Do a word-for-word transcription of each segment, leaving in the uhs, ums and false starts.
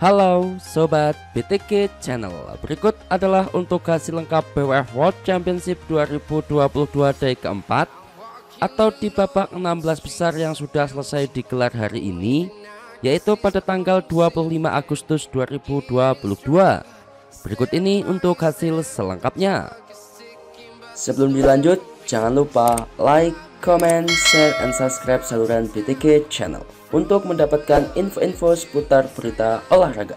Halo Sobat B T K Channel, berikut adalah untuk hasil lengkap B W F World Championship dua ribu dua puluh dua day keempat atau di babak enam belas besar yang sudah selesai digelar hari ini, yaitu pada tanggal dua puluh lima Agustus dua ribu dua puluh dua. Berikut ini untuk hasil selengkapnya. Sebelum dilanjut, jangan lupa like, comment, share, and subscribe saluran B T K Channel untuk mendapatkan info-info seputar berita olahraga.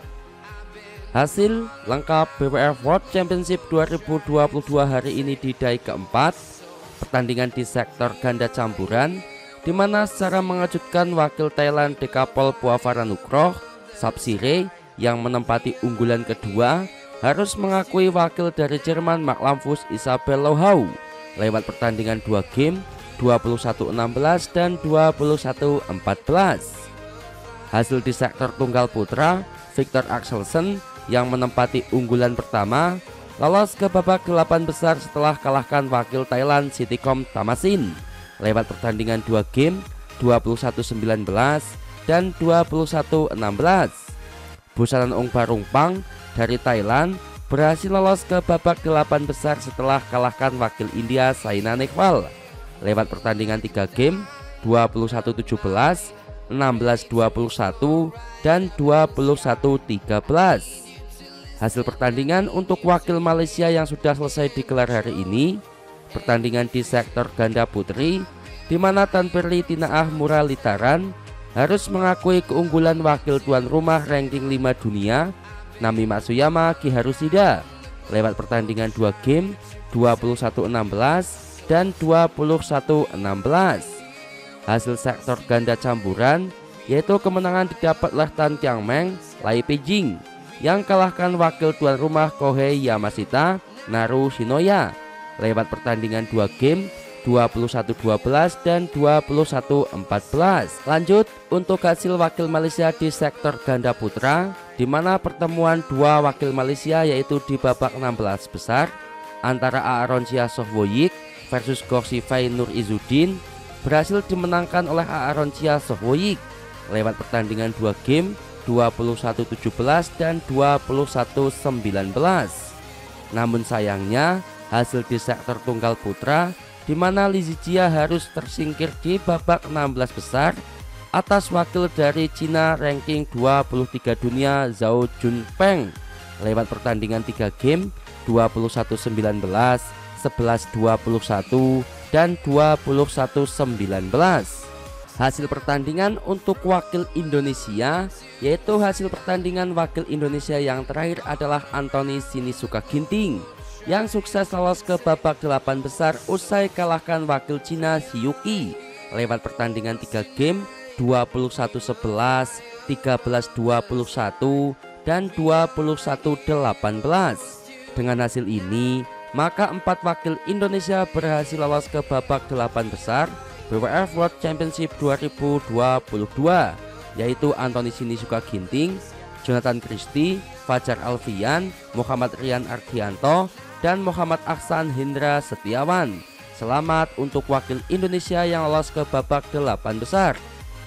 Hasil lengkap B W F World Championship dua ribu dua puluh dua hari ini di day keempat, pertandingan di sektor ganda campuran, di mana secara mengejutkan wakil Thailand Dekapol Puavaranukroh Sapsiree yang menempati unggulan kedua harus mengakui wakil dari Jerman Mark Lamphuus Isabel Lohau lewat pertandingan dua game dua puluh satu enam belas dan dua puluh satu empat belas. Hasil di sektor tunggal putra, Viktor Axelsen yang menempati unggulan pertama lolos ke babak delapan besar setelah kalahkan wakil Thailand Sittikom Thammassin lewat pertandingan dua game dua puluh satu sembilan belas dan dua puluh satu enam belas. Busaran Ong Barungpang dari Thailand berhasil lolos ke babak delapan besar setelah kalahkan wakil India Saina Nehwal lewat pertandingan tiga game dua puluh satu tujuh belas, enam belas dua puluh satu, dan dua puluh satu tiga belas. Hasil pertandingan untuk wakil Malaysia yang sudah selesai digelar hari ini, pertandingan di sektor ganda putri, di mana Tan Perli Tinaah Muralitaran harus mengakui keunggulan wakil tuan rumah ranking lima dunia Nami Matsuyama Kiharushida lewat pertandingan dua game dua puluh satu enam belas dan dua puluh satu enam belas. Hasil sektor ganda campuran, yaitu kemenangan didapat oleh Tan Kiang Meng Lai Peijing yang kalahkan wakil tuan rumah Kohei Yamashita Naru Shinoya lewat pertandingan dua game dua puluh satu dua belas dan dua puluh satu empat belas. Lanjut untuk hasil wakil Malaysia di sektor ganda putra, di mana pertemuan dua wakil Malaysia yaitu di babak enam belas besar antara Aaron-Chia Sohwoyik versus Gorsifai Nur Izzuddin berhasil dimenangkan oleh Aaron-Chia Sohwoyik lewat pertandingan dua game dua puluh satu tujuh belas dan dua puluh satu sembilan belas. Namun sayangnya hasil di sektor tunggal putra, di mana Li Zijia harus tersingkir di babak enam belas besar atas wakil dari Cina ranking dua puluh tiga dunia Zhao Junpeng lewat pertandingan tiga game dua puluh satu sembilan belas, sebelas dua puluh satu, dan dua puluh satu sembilan belas. Hasil pertandingan untuk wakil Indonesia, yaitu hasil pertandingan wakil Indonesia yang terakhir adalah Anthony Sinisuka Ginting yang sukses lolos ke babak delapan besar usai kalahkan wakil Cina Xi Yuqi lewat pertandingan tiga game dua puluh satu sebelas, tiga belas dua puluh satu, dan dua puluh satu delapan belas. Dengan hasil ini, maka empat wakil Indonesia berhasil lolos ke babak delapan besar B W F World Championship dua ribu dua puluh dua, yaitu Anthony Sinisuka Ginting, Jonathan Christie, Fajar Alfian, Muhammad Rian Ardianto, dan Muhammad Ahsan Hendra Setiawan. Selamat untuk wakil Indonesia yang lolos ke babak delapan besar.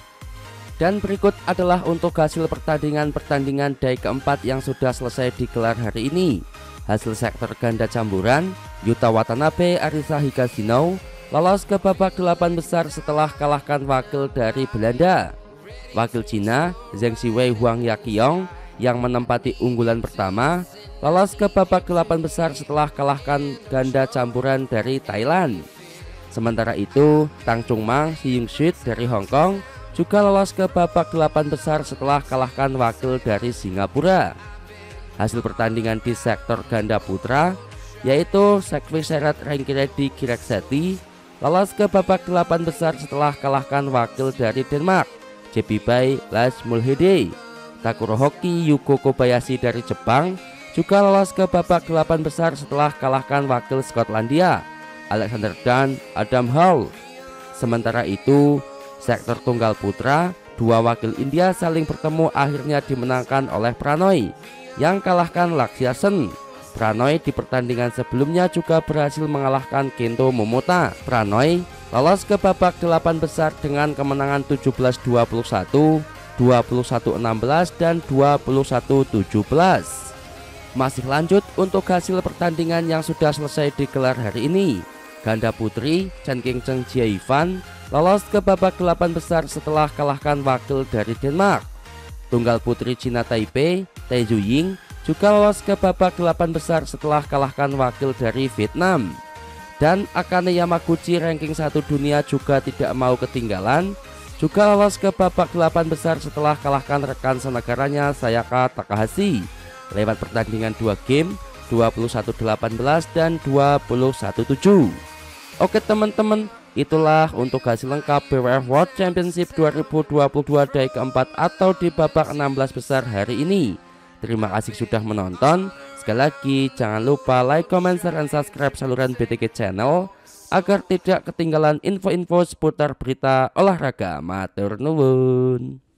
Dan berikut adalah untuk hasil pertandingan-pertandingan day keempat yang sudah selesai digelar hari ini. Hasil sektor ganda campuran, Yuta Watanabe Arisa Higashino lolos ke babak delapan besar setelah kalahkan wakil dari Belanda. Wakil Cina Zheng Siwei Huang Yaqiong yang menempati unggulan pertama lolos ke babak delapan besar setelah kalahkan ganda campuran dari Thailand. Sementara itu, Tang Chungmang Hyung Sweet dari Hong Kong juga lolos ke babak delapan besar setelah kalahkan wakil dari Singapura. Hasil pertandingan di sektor ganda putra, yaitu Sekvi Seret Rengkiredi Girekseti lolos ke babak delapan besar setelah kalahkan wakil dari Denmark J P Bai Lars Mulhede. Takuro Hoki Yuko Kobayashi dari Jepang juga lolos ke babak delapan besar setelah kalahkan wakil Skotlandia Alexander Dan Adam Hall. Sementara itu, sektor tunggal putra, dua wakil India saling bertemu akhirnya dimenangkan oleh Pranoy yang kalahkan Lakshya Sen. Pranoy di pertandingan sebelumnya juga berhasil mengalahkan Kento Momota. Pranoy lolos ke babak delapan besar dengan kemenangan tujuh belas dua puluh satu, dua puluh satu enam belas dan dua puluh satu tujuh belas. Masih lanjut untuk hasil pertandingan yang sudah selesai digelar hari ini. Ganda putri Chen Qingcheng Jia Yifan lolos ke babak delapan besar setelah kalahkan wakil dari Denmark. Tunggal putri Cina Taipei Tai Yuying juga lolos ke babak delapan besar setelah kalahkan wakil dari Vietnam. Dan Akane Yamaguchi ranking satu dunia juga tidak mau ketinggalan, juga lolos ke babak delapan besar setelah kalahkan rekan senegaranya Sayaka Takahashi lewat pertandingan dua game dua puluh satu delapan belas dan dua puluh satu tujuh. Oke teman-teman, itulah untuk hasil lengkap B W F World Championship dua ribu dua puluh dua day keempat atau di babak enam belas besar hari ini. Terima kasih sudah menonton. Sekali lagi jangan lupa like, comment, share, dan subscribe saluran B T K Channel agar tidak ketinggalan info-info seputar berita olahraga. Matur nuwun.